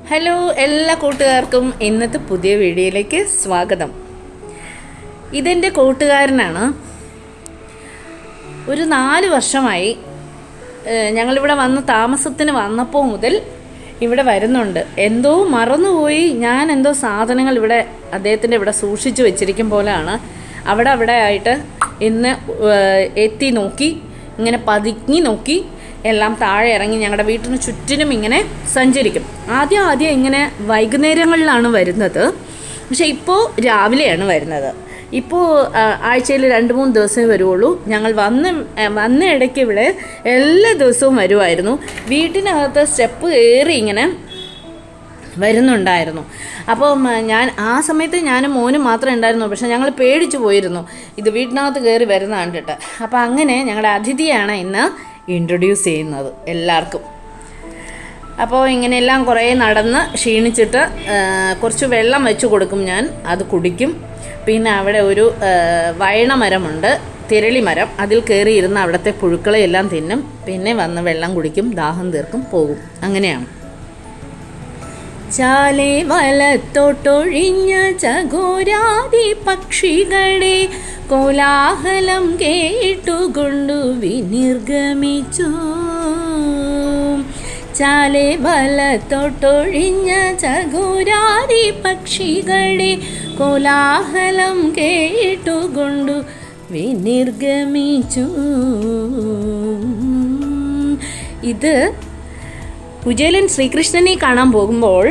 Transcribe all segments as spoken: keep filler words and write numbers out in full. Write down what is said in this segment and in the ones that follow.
Hello എല്ലാ കൂട്ടുകാർക്കും ഇന്നത്തെ പുതിയ വീഡിയോയിലേക്ക് സ്വാഗതം. ഇതെൻ്റെ കൂട്ടുകാരനാണ്. ഒരു നാല് വർഷമായി ഞങ്ങളിവിടെ വന്ന് താമസത്തിന് വന്നപ്പോൾ മുതൽ ഇവിടെ വരുന്നുണ്ട്. എന്തോ മറന്നുപോയി, ഞാൻ എന്തോ സാധനങ്ങൾ ഇവിടെ അദ്ദേഹത്തിൻ്റെ ഇവിടെ സൂക്ഷിച്ചു വെച്ചിരിക്കും പോലെയാണ്. അവിടെ അവിടെ ആയിട്ട് ഇന്ന് എത്തി നോക്കി, ഇങ്ങനെ പതുങ്ങി നോക്കി എല്ലാം താഴെ ഇറങ്ങി ഞങ്ങളുടെ വീട്ടിന് ചുറ്റിനും ഇങ്ങനെ സഞ്ചരിക്കും. ആദ്യം ആദ്യം ഇങ്ങനെ വൈകുന്നേരങ്ങളിലാണ് വരുന്നത്, പക്ഷേ ഇപ്പോൾ രാവിലെയാണ് വരുന്നത്. ഇപ്പോൾ ആഴ്ചയിൽ രണ്ട് മൂന്ന് ദിവസമേ വരുള്ളൂ. ഞങ്ങൾ വന്ന് വന്ന ഇടയ്ക്ക് ഇവിടെ എല്ലാ ദിവസവും വരുമായിരുന്നു. വീട്ടിനകത്ത് സ്റ്റെപ്പ് കയറി ഇങ്ങനെ വരുന്നുണ്ടായിരുന്നു. അപ്പോൾ ഞാൻ ആ സമയത്ത് ഞാനും മോനും മാത്രമേ ഉണ്ടായിരുന്നു. പക്ഷേ ഞങ്ങൾ പേടിച്ചു പോയിരുന്നു ഇത് വീട്ടിനകത്ത് കയറി വരുന്ന കണ്ടിട്ട്. അപ്പോൾ അങ്ങനെ ഞങ്ങളുടെ അതിഥിയാണ് ഇന്ന് ഇൻട്രൊഡ്യൂസ് ചെയ്യുന്നത് എല്ലാവർക്കും. അപ്പോൾ ഇങ്ങനെയെല്ലാം കുറേ നടന്ന് ക്ഷീണിച്ചിട്ട് കുറച്ച് വെള്ളം വെച്ച് കൊടുക്കും ഞാൻ, അത് കുടിക്കും. പിന്നെ അവിടെ ഒരു വയണമരമുണ്ട്, തിരളി മരം, അതിൽ കയറിയിരുന്ന് അവിടുത്തെ പുഴുക്കളെയെല്ലാം തിന്നും. പിന്നെ വന്ന് വെള്ളം കുടിക്കും, ദാഹം തീർക്കും, പോകും. അങ്ങനെയാണ്. ചാലേ വലത്തോട്ടൊഴിഞ്ഞ ചകോരാതി പക്ഷികളെ കോലാഹലം കേട്ടുകൊണ്ടു വിനിർഗമിച്ചു. ചാലേ വലത്തോട്ടൊഴിഞ്ഞ ചകോരാതി പക്ഷികളെ കോലാഹലം കേട്ടുകൊണ്ടു വിനിർഗമിച്ചു. ഇത് കുചേലൻ ശ്രീകൃഷ്ണനെ കാണാൻ പോകുമ്പോൾ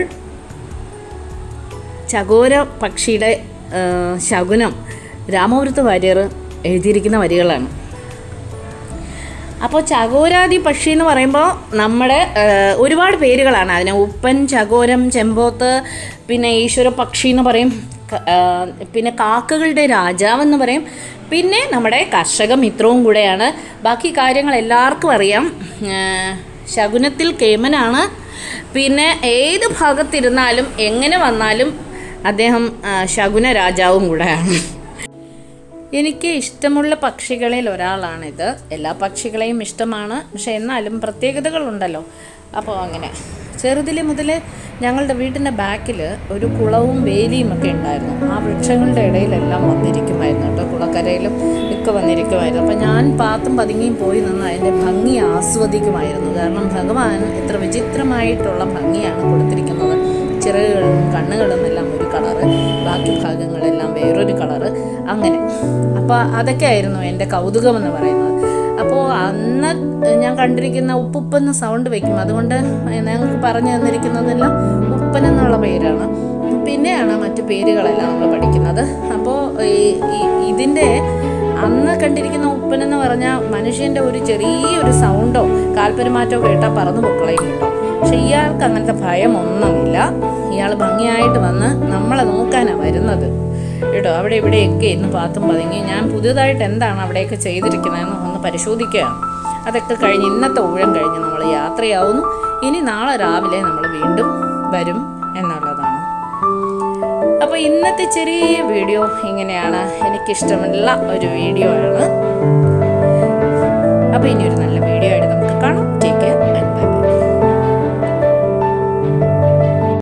ചകോര പക്ഷിയുടെ ശകുനം രാമപുരത്ത് വാര്യർ എഴുതിയിരിക്കുന്ന വരികളാണ്. അപ്പോൾ ചകോരാതി പക്ഷി എന്ന് പറയുമ്പോൾ നമ്മുടെ ഒരുപാട് പേരുകളാണ് അതിന്. ഉപ്പൻ, ചകോരം, ചെമ്പോത്ത്, പിന്നെ ഈശ്വര പക്ഷി എന്ന് പറയും, പിന്നെ കാക്കകളുടെ രാജാവെന്ന് പറയും, പിന്നെ നമ്മുടെ കർഷക മിത്രവും കൂടെയാണ്. ബാക്കി കാര്യങ്ങൾ എല്ലാവർക്കും അറിയാം. ശകുനത്തിൽ കേമനാണ്. പിന്നെ ഏത് ഭാഗത്തിരുന്നാലും എങ്ങനെ വന്നാലും അദ്ദേഹം ശകുന രാജാവും കൂടെയാണ്. എനിക്ക് ഇഷ്ടമുള്ള പക്ഷികളിൽ ഒരാളാണിത്. എല്ലാ പക്ഷികളെയും ഇഷ്ടമാണ്, പക്ഷെ എന്നാലും പ്രത്യേകതകളുണ്ടല്ലോ. അപ്പോൾ അങ്ങനെ ചെറുതിൽ മുതൽ ഞങ്ങളുടെ വീട്ടിൻ്റെ ബാക്കിൽ ഒരു കുളവും വേലിയും ഒക്കെ ഉണ്ടായിരുന്നു. ആ വൃക്ഷങ്ങളുടെ ഇടയിലെല്ലാം വന്നിരിക്കുമായിരുന്നു കേട്ടോ, കുളക്കരയിലും ഒക്കെ വന്നിരിക്കുമായിരുന്നു. അപ്പോൾ ഞാൻ പാത്തും പതുങ്ങിയും പോയി നിന്ന് അതിൻ്റെ ഭംഗി ആസ്വദിക്കുമായിരുന്നു. കാരണം ഭഗവാൻ എത്ര വിചിത്രമായിട്ടുള്ള ഭംഗിയാണ് കൊടുത്തിരിക്കുന്നത്. ചിറകുകളും കണ്ണുകളും എല്ലാം ഒരു കളറ്, ബാക്കി ഭാഗങ്ങളെല്ലാം വേറൊരു കളറ്, അങ്ങനെ. അപ്പോൾ അതൊക്കെ ആയിരുന്നു എൻ്റെ കൗതുകമെന്ന് പറയുന്നത്. അപ്പോൾ അന്ന് ഞാൻ കണ്ടിരിക്കുന്ന ഉപ്പുപ്പെന്ന് സൗണ്ട് വയ്ക്കും, അതുകൊണ്ട് ഞങ്ങൾക്ക് പറഞ്ഞു തന്നിരിക്കുന്നതെല്ലാം ഉപ്പൻ എന്നുള്ള പേരാണ്. പിന്നെയാണ് മറ്റു പേരുകളെല്ലാം നമ്മൾ പഠിക്കുന്നത്. അപ്പോൾ ഇതിൻ്റെ അന്ന് കണ്ടിരിക്കുന്ന ഉപ്പൻ എന്ന് പറഞ്ഞാൽ മനുഷ്യൻ്റെ ഒരു ചെറിയൊരു സൗണ്ടോ കാൽപെരുമാറ്റമോ കേട്ടാൽ പറന്നു പൊക്കളയും കേട്ടോ. പക്ഷെ ഇയാൾക്ക് അങ്ങനത്തെ ഭയമൊന്നുമില്ല. ഇയാൾ ഭംഗിയായിട്ട് വന്ന് നമ്മളെ നോക്കാനാണ് വരുന്നത് കേട്ടോ. അവിടെ ഇവിടെയൊക്കെ ഇന്ന് പാത്തും പതുങ്ങി ഞാൻ പുതിയതായിട്ട് എന്താണ് അവിടെയൊക്കെ ചെയ്തിരിക്കുന്നതെന്ന് ഒന്ന് പരിശോധിക്കുകയാണ്. അതൊക്കെ കഴിഞ്ഞ് ഇന്നത്തെ ഊഴം കഴിഞ്ഞ് നമ്മൾ യാത്രയാവുന്നു. ഇനി നാളെ രാവിലെ നമ്മൾ വീണ്ടും വരും എന്നുള്ളതാണ്. അപ്പോൾ ഇന്നത്തെ ചെറിയ വീഡിയോ ഇങ്ങനെയാണ്. എനിക്കിഷ്ടമുള്ള ഒരു വീഡിയോ ആണ്. അപ്പോൾ ഇനിയൊരു